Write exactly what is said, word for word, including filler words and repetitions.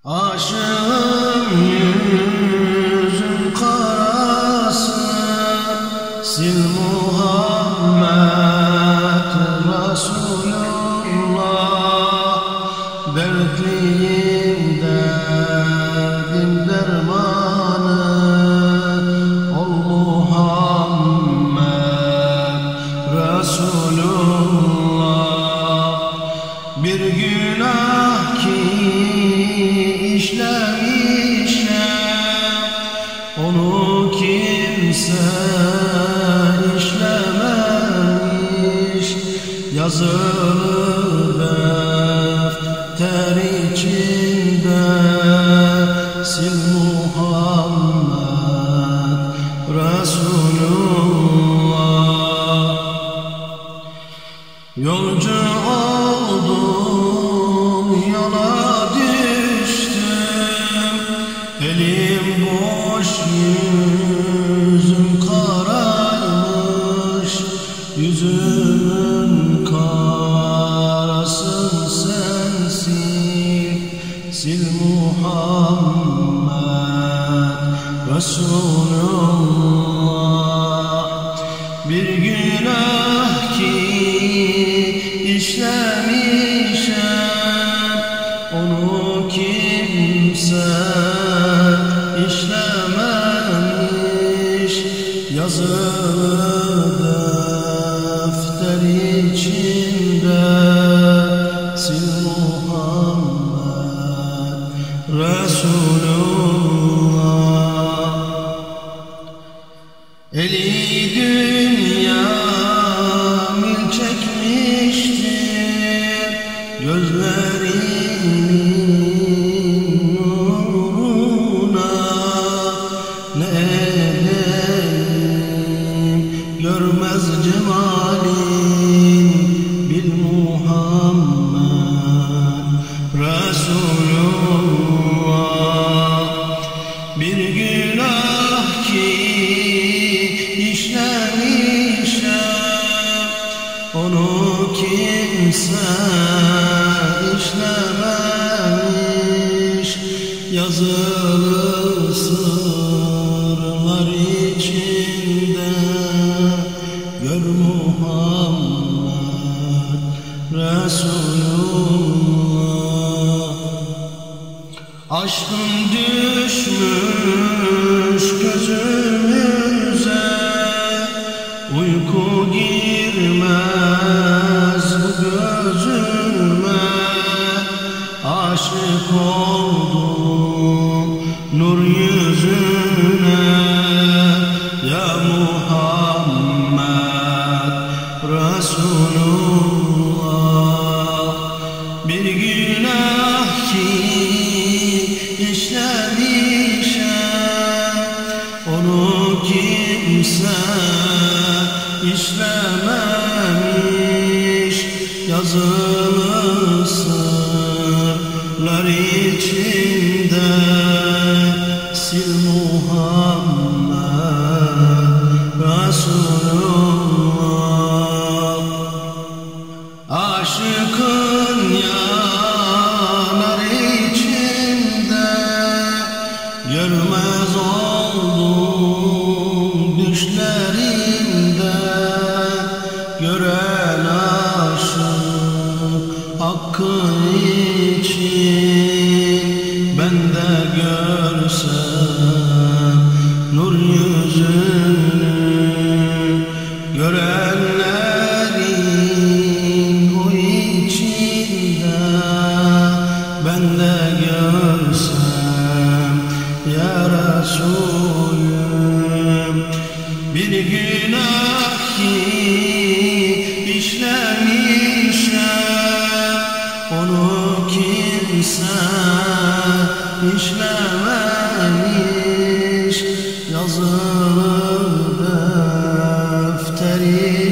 Aşığım yüzün karası, sil Muhammed Resulullah. Dertliyim derdim dermanı, ol Muhammed Resulullah. Bir günah ki işlemişem, onu kimse işlememiş. Yazılı defter içinde, sil Muhammed Resulullah. Yolcu oldum, yola düştüm, elim boş yüzüm karaymış. Yüzümün karasın sensin, sil Muhammed Resulullah. Bir günah ki işlemişem, onu kimse işlememiş. Yazılı defter içinde, sil Muhammed Resulullah. Eli dünya mil çekmiştir, gözlerimin nuruna. Ne edeyim görmez cemalin, bil Muhammed Resulullah. Bir günah ki işlemişem, onu kimse işlememiş. Yazılı sırlar içinde, gör Muhammed Resulullah. Aşkın düşmüş gözümüze, uyku girmez bu gözüme. Aşık oldum nur yüzüne, ya Muhammed Resulullah. Bir günah ki işlemişem, onu kimse işlememiş. Yazılı sırlar içinde, sil Muhammed Resulullah. Aşıkın yanar içinde, görmez oldum düşlerinde. Gören aşık hakkı için, ben de görsem nur yüzünü. Görenlerin o içinde, ben de görsem ya Resulüm. Bir günah ki işlemişem, onu kimse işlememiş. Yazılı defter